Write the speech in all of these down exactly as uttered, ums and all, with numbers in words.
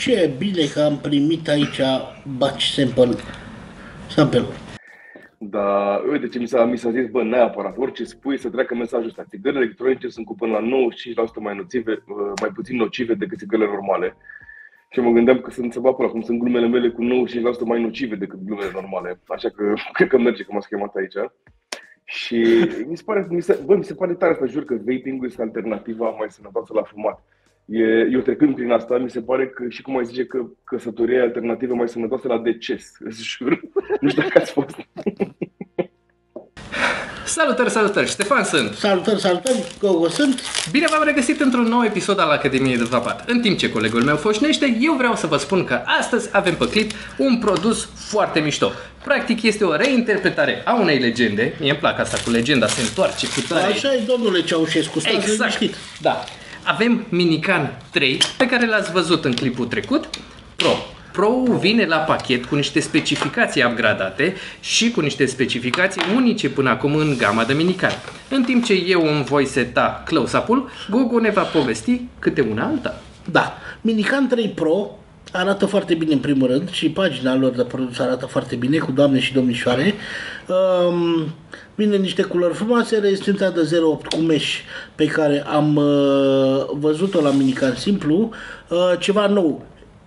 ce bine că am primit aici batch sample, sample-ul. Dar uite ce mi s-a, mi s-a zis, bă, neapărat, orice spui să treacă mesajul ăsta. Țigările electronice sunt cu până la nouăzeci și cinci la sută mai nocive, mai puțin nocive decât țigările normale. Și mă gândeam că sunt să bag acum sunt glumele mele cu nouăzeci și cinci la sută mai nocive decât glumele normale. Așa că cred că merge că m-a schemat aici. Și mi se pare, mi se, bă, mi se pare tare să jur că vaping-ul este alternativa mai sănătoasă la fumat. E, eu trecând prin asta, mi se pare că și cum ai zice că căsătoria e alternativă mai sănătoasă la deces. Îți jur. Nu știu dacă ați fost. Salutări, salutări! Ștefan sunt! Salutări, salutări! Gogo sunt! Bine v-am regăsit într-un nou episod al Academiei de Vapat. În timp ce colegul meu foșnește, eu vreau să vă spun că astăzi avem pe clip un produs foarte mișto. Practic este o reinterpretare a unei legende. Mie îmi plac asta cu legenda, se întoarce cu tare. Așa e, domnule Ceaușescu, stați exact. liniștit. Da. Avem Minican trei, pe care l-ați văzut în clipul trecut, Pro. Pro-ul vine la pachet cu niște specificații upgradate și cu niște specificații unice până acum în gama de Minican. În timp ce eu îmi voi seta close-up-ul, Gugu ne va povesti câte una alta. Da, Minican trei Pro arată foarte bine în primul rând și pagina lor de produs arată foarte bine, cu doamne și domnișoare. Um, vine niște culori frumoase, rezistența de zero virgulă opt cu mesh pe care am uh, văzut-o la Minican simplu, uh, ceva nou.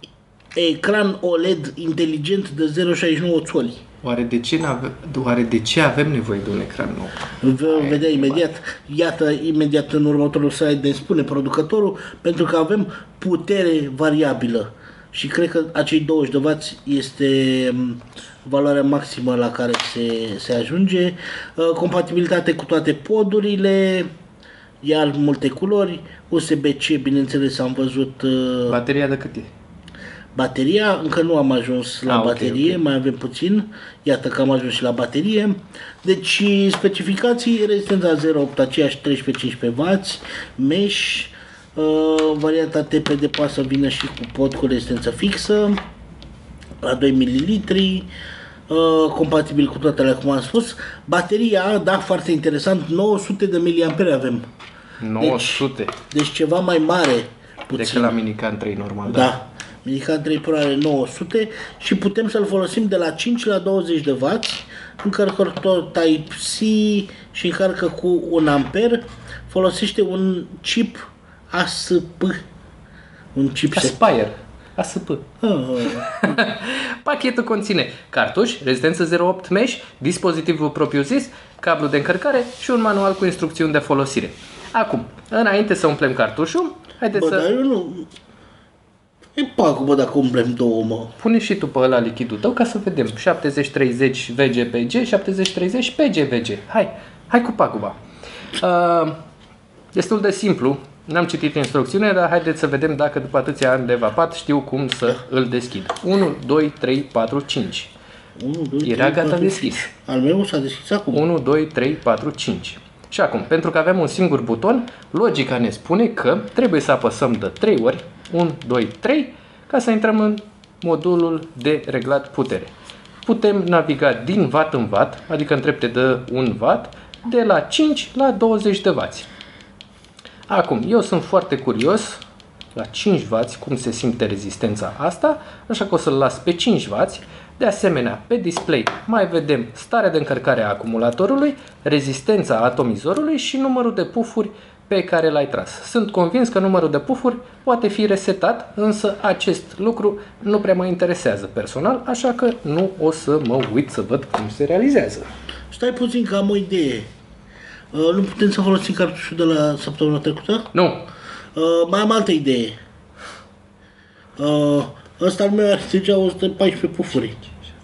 Ecran O L E D inteligent de zero virgulă șaizeci și nouă țoli. Oare de ce, oare de ce avem nevoie de un ecran nou? Vom vedea imediat. Iată, imediat în următorul slide ne spune producătorul, pentru că avem putere variabilă. Și cred că acei douăzeci de wați este valoarea maximă la care se, se ajunge. Compatibilitate cu toate podurile, iar multe culori, U S B C, bineînțeles, am văzut. Bateria de cât e? Bateria, încă nu am ajuns la ah, baterie, okay, okay. mai avem puțin. Iată că am ajuns și la baterie. Deci specificații, rezistența zero virgulă opt, aceeași treisprezece cincisprezece wați, mesh, uh, varianta T P D poate să vină și cu pod cu rezistență fixă, la doi mililitri, uh, compatibil cu toate alea, cum am spus. Bateria, da, foarte interesant, nouă sute de miliamperi avem. nouă sute? Deci, deci ceva mai mare puțin. Decât la Minican trei normal, da. da. Minican trei Pro are nouă sute și putem să-l folosim de la cinci la douăzeci de wați, încărcător Type-C și încarcă cu un amper. Folosește un chip A S P. Un chip Aspire. A S P. Ah. Pachetul conține cartuș, rezistență zero virgulă opt mesh, dispozitivul propriu-zis, cablu de încărcare și un manual cu instrucțiuni de folosire. Acum, înainte să umplem cartușul, haideți bă, să... dar eu nu... E pagă, bă, dacă umplem două, mă. Pune și tu pe ăla lichidul tău ca să vedem. șaptezeci treizeci V G P G, șaptezeci treizeci P G V G. Hai, hai cu paguba. Uh, destul de simplu. N-am citit instrucțiunea, dar haideți să vedem dacă după atâția ani de vapat știu cum să îl deschid. unu, doi, trei, patru, cinci. unu, doi, Era trei, gata patru, deschis. Al meu s-a deschis acum. unu, doi, trei, patru, cinci. Și acum, pentru că avem un singur buton, logica ne spune că trebuie să apăsăm de trei ori, unu, doi, trei, ca să intrăm în modulul de reglat putere. Putem naviga din watt în watt, adică în trepte de un watt, de la cinci la douăzeci de wați. Acum, eu sunt foarte curios la cinci wați cum se simte rezistența asta, așa că o să-l las pe cinci wați. De asemenea, pe display mai vedem starea de încărcare a acumulatorului, rezistența atomizorului și numărul de pufuri pe care l-ai tras. Sunt convins că numărul de pufuri poate fi resetat, însă acest lucru nu prea mă interesează personal, așa că nu o să mă uit să văd cum se realizează. Stai puțin că am o idee. Uh, nu putem să folosim cartușul de la săptămâna trecută? Nu. Uh, mai am altă idee. Uh, ăsta al meu are deja o sută paisprezece pufuri.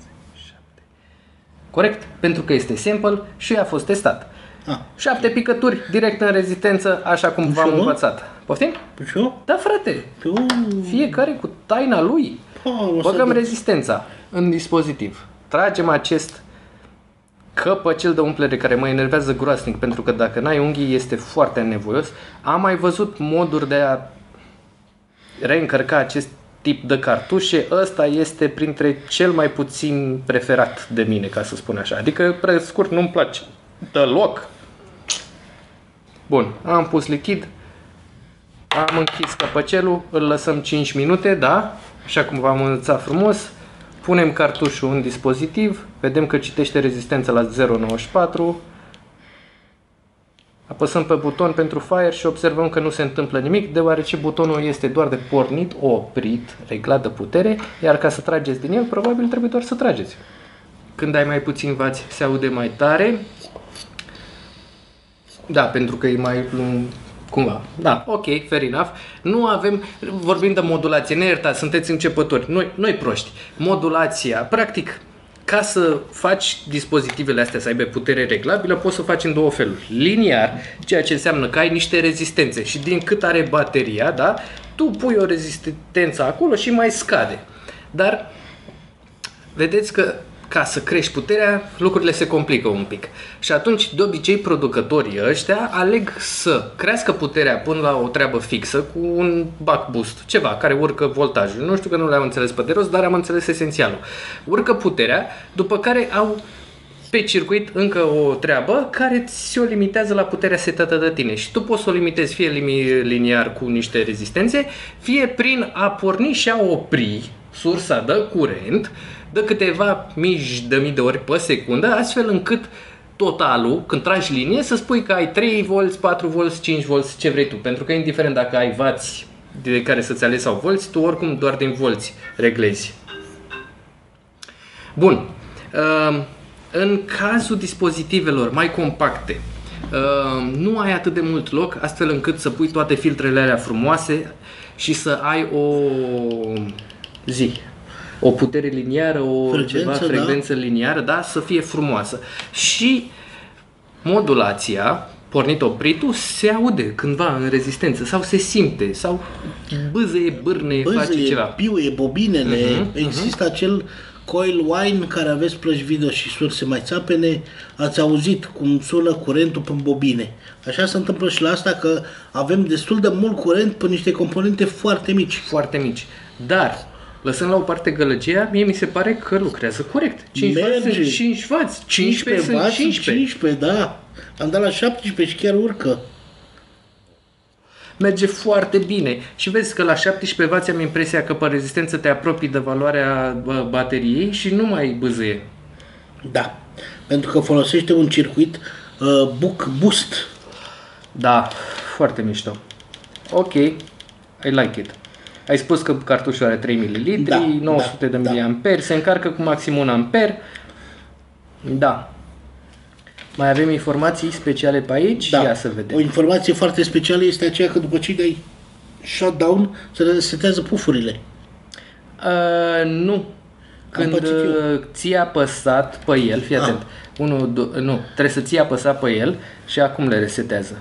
Corect, pentru că este sample și a fost testat. Ah. șapte picături direct în rezistență, așa cum v-am învățat. Poftim? Pușo? Da, frate. Uh. Fiecare cu taina lui. Oh, băgăm rezistența în dispozitiv. Tragem acest căpăcel de umplere care mă enervează groasnic, pentru că dacă n-ai unghii este foarte nevoios. Am mai văzut moduri de a reîncărca acest tip de cartușe. Ăsta este printre cel mai puțin preferat de mine, ca să spun așa. Adică, pe scurt, nu-mi place deloc. Bun, am pus lichid, am închis căpăcelul, îl lăsăm cinci minute, da? așa cum v-am învățat frumos, punem cartușul în dispozitiv, vedem că citește rezistența la zero virgulă nouăzeci și patru, apăsăm pe buton pentru fire și observăm că nu se întâmplă nimic, deoarece butonul este doar de pornit, oprit, reglat de putere, iar ca să trageți din el, probabil trebuie doar să trageți. Când ai mai puțin vați, se aude mai tare. Da, pentru că e mai cumva. Da, ok, fair enough. Nu avem, vorbim de modulație, ne iertați, sunteți începători, noi, noi proști. Modulația, practic, ca să faci dispozitivele astea să aibă putere reglabilă, poți să o faci în două feluri. Liniar, ceea ce înseamnă că ai niște rezistențe și din cât are bateria, da, tu pui o rezistență acolo și mai scade. Dar vedeți că ca să crești puterea, lucrurile se complică un pic. Și atunci, de obicei, producătorii ăștia aleg să crească puterea până la o treabă fixă cu un buck boost, ceva care urcă voltajul. Nu știu că nu le-am înțeles pe de rost, dar am înțeles esențialul. Urcă puterea, după care au pe circuit încă o treabă care ți-o limitează la puterea setată de tine. Și tu poți să o limitezi fie liniar cu niște rezistențe, fie prin a porni și a opri sursa de curent de câteva mii de mii de ori pe secundă, astfel încât totalul, când tragi linie, să spui că ai trei volți, patru volți, cinci volți, ce vrei tu. Pentru că indiferent dacă ai vați de care să-ți alegi sau volți, tu oricum doar din volți reglezi. Bun. În cazul dispozitivelor mai compacte, nu ai atât de mult loc, astfel încât să pui toate filtrele alea frumoase și să ai o zi. O putere liniară, o frecvență, ceva, frecvență da. liniară, da, să fie frumoasă. Și modulația, pornit-opritul, se aude cândva în rezistență sau se simte, sau bâzăie, bârne, bâzăie, face ceva. piuie, bobinele, uh-huh, există uh-huh. acel coil wine care aveți plăci video și surse mai țapene, ați auzit cum sună curentul pe bobine. Așa se întâmplă și la asta, că avem destul de mult curent pe niște componente foarte mici. Foarte mici, dar lăsând la o parte gălăgia, mie mi se pare că lucrează corect. cinci vați sunt cinci vați, cincisprezece sunt cincisprezece. cincisprezece, da. Am dat la șaptesprezece și chiar urcă. Merge foarte bine. Și vezi că la șaptesprezece vați am impresia că pe rezistență te apropii de valoarea bateriei și nu mai bâzâie. Da. Pentru că folosește un circuit uh, buck boost. Da, foarte mișto. Ok, I like it. Ai spus că cartușul are trei mililitri, da, nouă sute da, de miliamperi, da. Se încarcă cu maxim un amper. Da. Mai avem informații speciale pe aici? Da. Ia să vedem. O informație foarte specială este aceea că după ce dai shutdown, se resetează pufurile. Uh, nu. Când ți-ai apăsat pe el, fii atent. Unu, doi, nu, trebuie să ți-ai apăsat pe el și acum le resetează.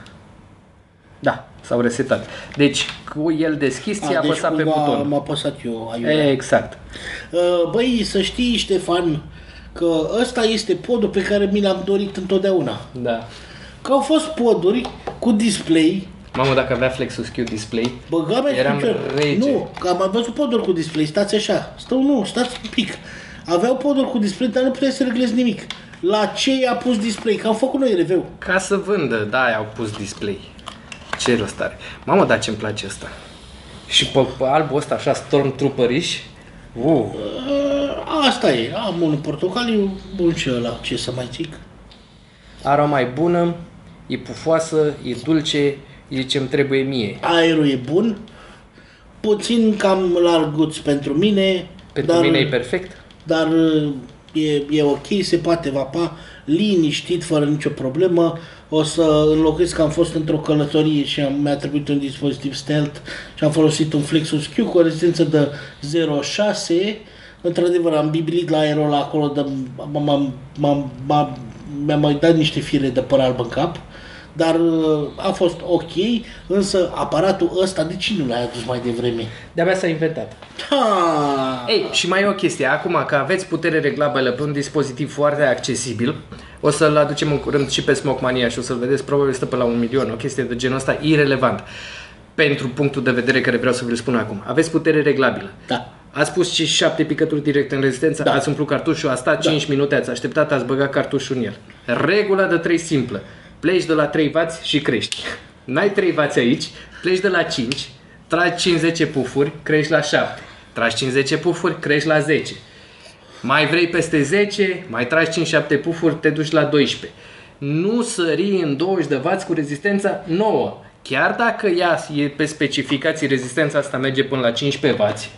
Da, s-au resetat. Deci, cu el deschis, ți-ai apăsat deci pe buton. am apăsat eu aiurea. Exact. Băi, să știi, Ștefan, că ăsta este podul pe care mi l-am dorit întotdeauna. Da. Că au fost poduri cu display. Mamă, dacă avea Flexus Q display, băga mea, eram rege. Nu, că am mai văzut poduri cu display, stați așa. Stau, nu, stați un pic. Aveau poduri cu display, dar nu puteai să reglezi nimic. La ce i-a pus display? Că am făcut noi review. Ca să vândă, da, i-au pus display. Ce rost are. Mamă, dar ce-mi place ăsta. Și pe, pe albul ăsta așa Stormtrooper-iș. Wow. Asta e, am un portocaliu bun și ăla, ce să mai zic. Aroma e bună, e pufoasă, e dulce, e ce-mi trebuie mie. Aerul e bun, puțin cam larguț pentru mine. Pentru dar, mine e perfect. Dar e, e ok, se poate vapa liniștit, fără nicio problemă. O să înlocuiesc că am fost într-o călătorie și am, mi-a trebuit un dispozitiv stealth și am folosit un Flexus Q cu o rezistență de zero virgulă șase. Într-adevăr, am bibilit la aerul ăla acolo, de, m-am, m-am, m-am, mi-am mai dat niște fire de păr alb în cap, dar a fost ok, însă aparatul ăsta, de ce nu l-ai adus mai devreme? De-abia s-a inventat. Ha! Ei, și mai e o chestie, acum că aveți putere reglabilă pe un dispozitiv foarte accesibil, o să-l aducem în curând și pe Smokemania și o să-l vedeți, probabil stă pe la un milion, o chestie de genul ăsta irelevant. Pentru punctul de vedere care vreau să vi-l spun acum. Aveți putere reglabilă. Da. Ați pus și șapte picături direct în rezistență, da. Ați umplut cartușul, a stat da. cinci minute, ați așteptat, ați băgat cartușul în el. Regula de trei simplă. Pleci de la trei vați și crești. N-ai trei vați aici, pleci de la cinci, tragi cinci zece pufuri, crești la șapte. tragi cinci zece pufuri, crești la zece. Mai vrei peste zece, mai tragi cinci șapte pufuri, te duci la doisprezece. Nu sări în douăzeci de wați cu rezistența nouă. Chiar dacă ea e pe specificații, rezistența asta merge până la cincisprezece wați,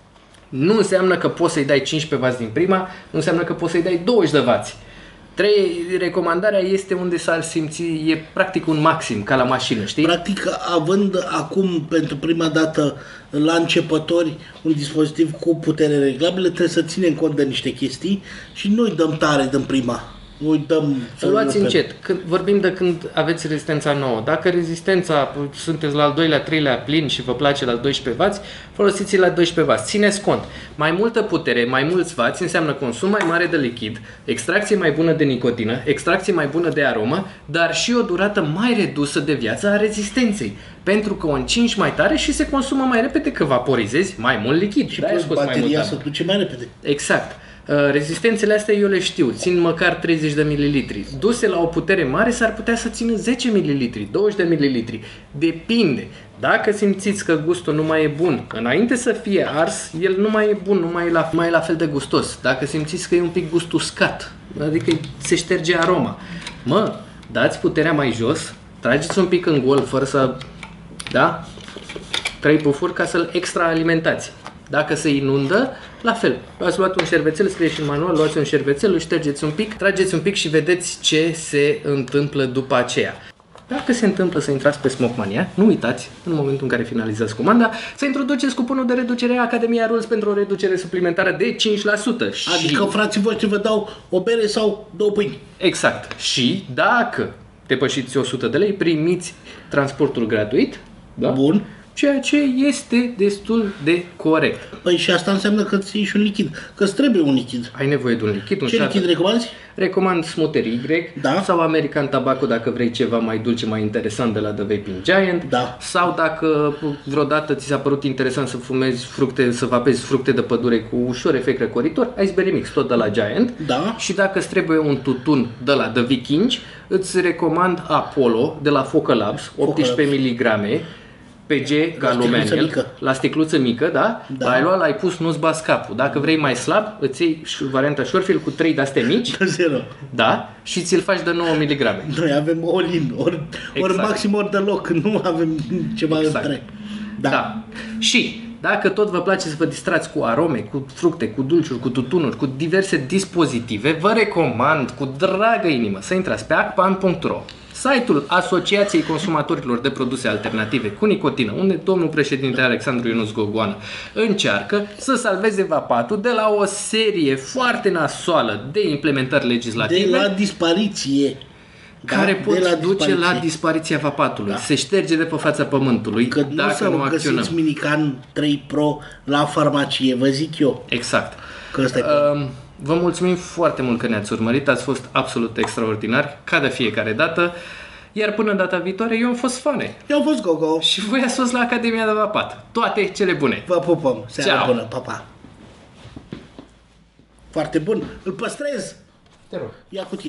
nu înseamnă că poți să-i dai cincisprezece wați din prima, nu înseamnă că poți să-i dai douăzeci de wați. Trei, recomandarea este unde s-ar simți, e practic un maxim, ca la mașină, știi? Practic, având acum pentru prima dată la începători un dispozitiv cu putere reglabilă, trebuie să ținem cont de niște chestii și nu-i dăm tare din prima. Nu-i dăm... Să luați încet. Când vorbim de când aveți rezistența nouă. Dacă rezistența, sunteți la al doilea, treilea plin și vă place la doisprezece wați, folosiți-l la doisprezece wați. Țineți cont. Mai multă putere, mai mulți wați înseamnă consum mai mare de lichid, extracție mai bună de nicotină, extracție mai bună de aromă, dar și o durată mai redusă de viață a rezistenței. Pentru că o încingi mai tare și se consumă mai repede, că vaporizezi mai mult lichid. Și plus bateria se duce mai repede. Exact. Rezistențele astea eu le știu, țin măcar treizeci de mililitri. Duse la o putere mare s-ar putea să țină zece mililitri, douăzeci de mililitri. Depinde. Dacă simțiți că gustul nu mai e bun, înainte să fie ars, el nu mai e bun, nu mai e la, mai e la fel de gustos. Dacă simțiți că e un pic gust uscat, adică se șterge aroma, mă, dați puterea mai jos, trageți un pic în gol fără să, da, trei pufuri ca să-l extra-alimentați. Dacă se inundă, la fel. Ați luat un șervețel, scrie și în manual, luați un șervețel, îl ștergeți un pic, trageți un pic și vedeți ce se întâmplă după aceea. Dacă se întâmplă să intrați pe Smokemania, nu uitați, în momentul în care finalizați comanda, să introduceți cuponul de reducere Academia Rules pentru o reducere suplimentară de cinci la sută. Adică și... frații voștri vă dau o bere sau două pâini. Exact. Și dacă depășiți o sută de lei, primiți transportul gratuit. Da? Bun. Ceea ce este destul de corect. Păi și asta înseamnă că ți iei și un lichid, că îți trebuie un lichid. Ai nevoie de un lichid. Un Ce șat... lichid recomanzi? Recomand Smoother Y, Da. Sau American Tobacco dacă vrei ceva mai dulce, mai interesant de la The Vaping Giant. Da. Sau dacă vreodată ți s-a părut interesant să fumezi fructe, să vapezi fructe de pădure cu ușor efect răcoritor, Iceberry Mix, tot de la Giant. Da. Și dacă îți trebuie un tutun de la The Viking, îți recomand Apollo de la Focal Labs, optsprezece miligrame. P G Galumeniel, la sticluță mică, da? Da. L-ai luat, l-ai pus, nu-ți bați capul. Dacă vrei mai slab, îți iei varianta Shortfield cu trei de-astea mici, Zero. da? Și ți-l faci de nouă miligrame. Noi avem all-in, ori, ori Exact. maxim, ori deloc, nu avem ceva Exact. între. Da. da. Și dacă tot vă place să vă distrați cu arome, cu fructe, cu dulciuri, cu tutunuri, cu diverse dispozitive, vă recomand cu dragă inimă să intrați pe acpan punct ro, site-ul Asociației Consumatorilor de Produse Alternative cu Nicotină, unde domnul președinte Alexandru Ionuț Gogoană încearcă să salveze vapatul de la o serie foarte nasoală de implementări legislative De la dispariție. care Da, pot de la duce dispariție. la dispariția vapatului. Da. Se șterge de pe fața pământului Că nu dacă să nu vă acționăm. găsiți Minican trei Pro la farmacie, vă zic eu. Exact. Că ăsta e Um, Vă mulțumim foarte mult că ne-ați urmărit, ați fost absolut extraordinari, ca de fiecare dată. Iar până data viitoare, eu am fost Fane. Eu am fost Gogo. Și voi ați fost la Academia de Vapat. Toate cele bune! Vă pupăm. Seara Ceau. bună. Pa, pa. Foarte bun. Îl păstrez. Te rog. Ia cu tine.